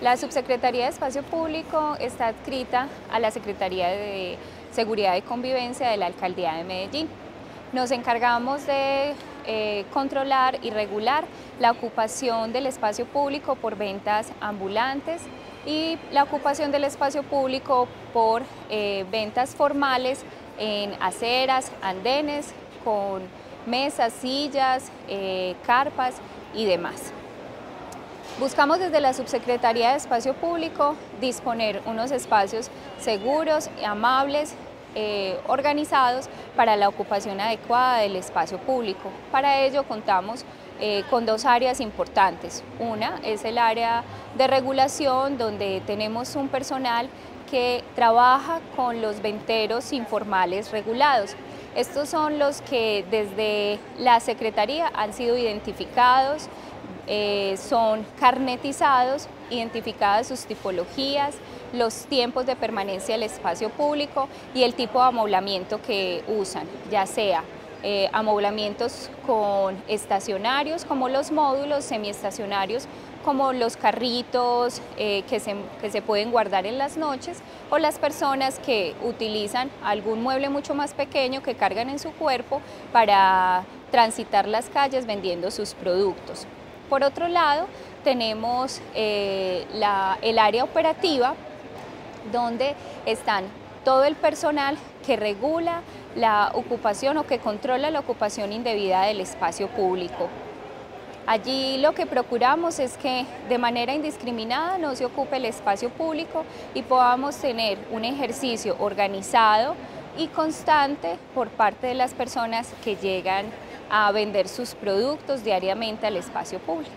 La Subsecretaría de Espacio Público está adscrita a la Secretaría de Seguridad y Convivencia de la Alcaldía de Medellín. Nos encargamos de controlar y regular la ocupación del espacio público por ventas ambulantes y la ocupación del espacio público por ventas formales en aceras, andenes, con mesas, sillas, carpas y demás. Buscamos desde la Subsecretaría de Espacio Público disponer unos espacios seguros, amables, organizados para la ocupación adecuada del espacio público. Para ello contamos con dos áreas importantes. Una es el área de regulación, donde tenemos un personal que trabaja con los venteros informales regulados. Estos son los que desde la Secretaría han sido identificados, son carnetizados, identificadas sus tipologías, los tiempos de permanencia del espacio público y el tipo de amoblamiento que usan, ya sea amoblamientos con estacionarios como los módulos, semiestacionarios como los carritos que se pueden guardar en las noches, o las personas que utilizan algún mueble mucho más pequeño que cargan en su cuerpo para transitar las calles vendiendo sus productos. Por otro lado, tenemos el área operativa, donde están todo el personal que regula la ocupación o que controla la ocupación indebida del espacio público. Allí lo que procuramos es que de manera indiscriminada no se ocupe el espacio público y podamos tener un ejercicio organizado y constante por parte de las personas que llegan a vender sus productos diariamente al espacio público.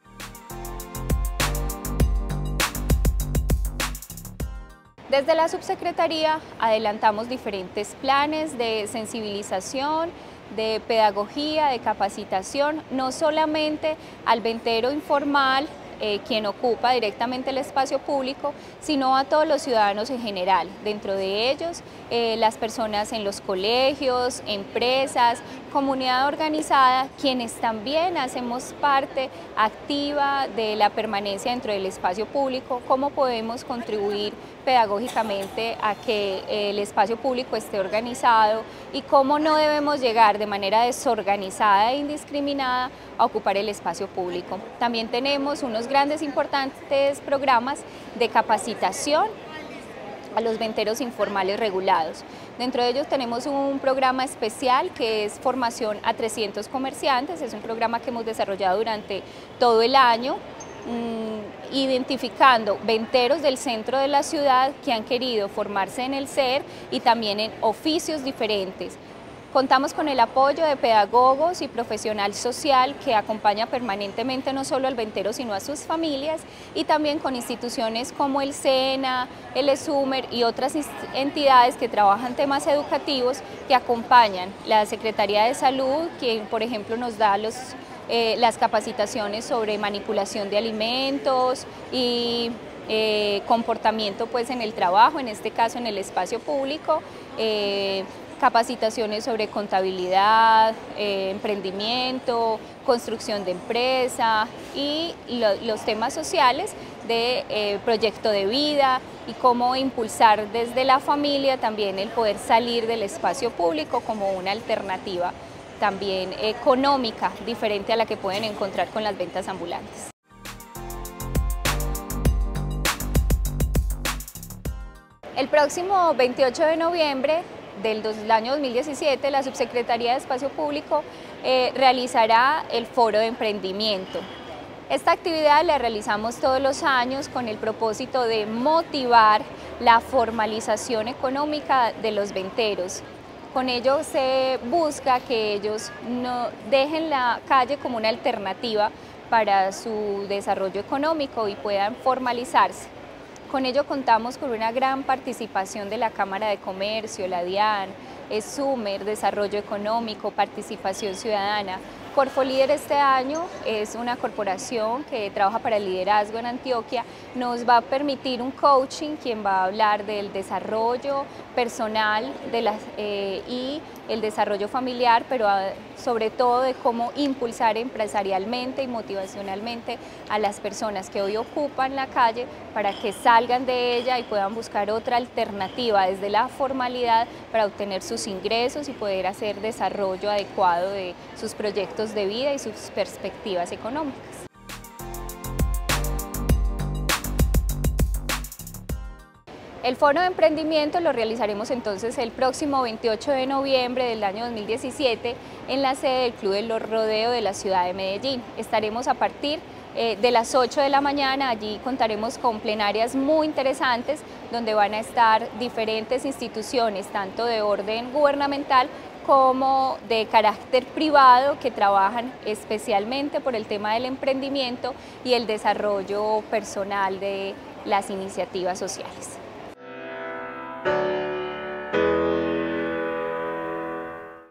Desde la Subsecretaría adelantamos diferentes planes de sensibilización, de pedagogía, de capacitación, no solamente al ventero informal, quien ocupa directamente el espacio público, sino a todos los ciudadanos en general, dentro de ellos las personas en los colegios, empresas, comunidad organizada, quienes también hacemos parte activa de la permanencia dentro del espacio público, cómo podemos contribuir pedagógicamente a que el espacio público esté organizado y cómo no debemos llegar de manera desorganizada e indiscriminada a ocupar el espacio público. También tenemos unos grandes importantes programas de capacitación a los venteros informales regulados. Dentro de ellos tenemos un programa especial que es formación a 300 comerciantes, es un programa que hemos desarrollado durante todo el año, identificando venteros del centro de la ciudad que han querido formarse en el SER y también en oficios diferentes. Contamos con el apoyo de pedagogos y profesional social que acompaña permanentemente no solo al ventero sino a sus familias, y también con instituciones como el SENA, el ESUMER y otras entidades que trabajan temas educativos que acompañan. La Secretaría de Salud, quien por ejemplo nos da las capacitaciones sobre manipulación de alimentos y comportamiento pues en el trabajo, en este caso en el espacio público, capacitaciones sobre contabilidad, emprendimiento, construcción de empresa y los temas sociales de proyecto de vida y cómo impulsar desde la familia también el poder salir del espacio público como una alternativa también económica, diferente a la que pueden encontrar con las ventas ambulantes. El próximo 28 de noviembre del año 2017, la Subsecretaría de Espacio Público realizará el Foro de Emprendimiento. Esta actividad la realizamos todos los años con el propósito de motivar la formalización económica de los venteros. Con ello se busca que ellos no dejen la calle como una alternativa para su desarrollo económico y puedan formalizarse. Con ello contamos con una gran participación de la Cámara de Comercio, la DIAN, ESUMER, Desarrollo Económico, Participación Ciudadana, Corfolíder este año es una corporación que trabaja para el liderazgo en Antioquia. Nos va a permitir un coaching, quien va a hablar del desarrollo personal y el desarrollo familiar, pero sobre todo de cómo impulsar empresarialmente y motivacionalmente a las personas que hoy ocupan la calle para que salgan de ella y puedan buscar otra alternativa desde la formalidad para obtener sus ingresos y poder hacer desarrollo adecuado de sus proyectos de vida y sus perspectivas económicas. El Foro de Emprendimiento lo realizaremos entonces el próximo 28 de noviembre del año 2017 en la sede del Club del Rodeo de la ciudad de Medellín. Estaremos a partir de las 8 de la mañana, allí contaremos con plenarias muy interesantes donde van a estar diferentes instituciones, tanto de orden gubernamental como de carácter privado, que trabajan especialmente por el tema del emprendimiento y el desarrollo personal de las iniciativas sociales.